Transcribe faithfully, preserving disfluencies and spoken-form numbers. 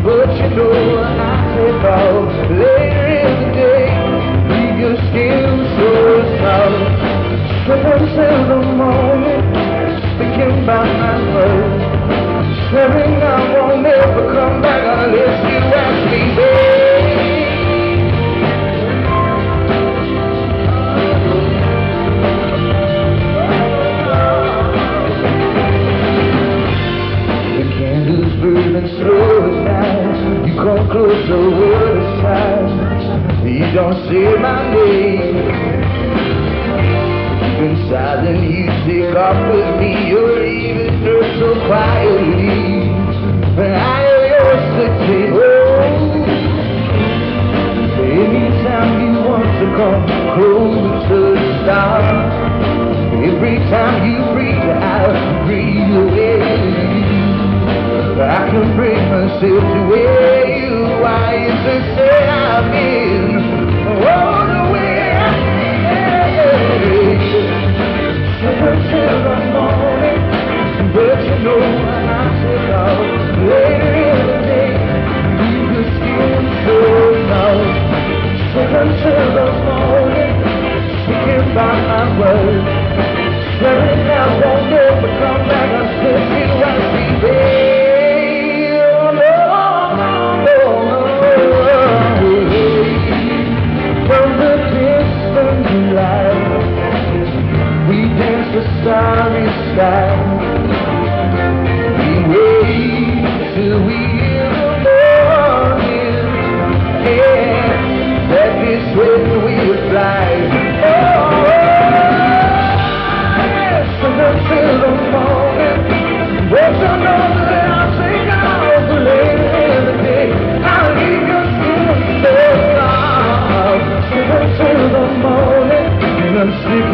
but you know I take off later in the day. Leave your skin so soft, slip until the morning, thinking about my love, swearing I won't ever come back unless you ask me, babe. Burning slow as night, you come closer, word aside, you don't say my name. Deep inside, then you take off with me, you're leaving her so quietly, and I am yours to take home. Anytime you want to come close to the stars, every time you breathe, I breathe away. I can bring myself to where you are. You to say I've been all the way I am. Until the morning, but you know I take off later in the day. Leave your skin so soft. Until the morning, thinking about my words, swearing I won't ever come back until you ask me, babe. The starry sky, we wait till we hear the morning, and that is when we fly. Oh, yes, until the morning, but you know that I'll take off later in the day. I'll leave your skin so soft, until the morning, and I'm sick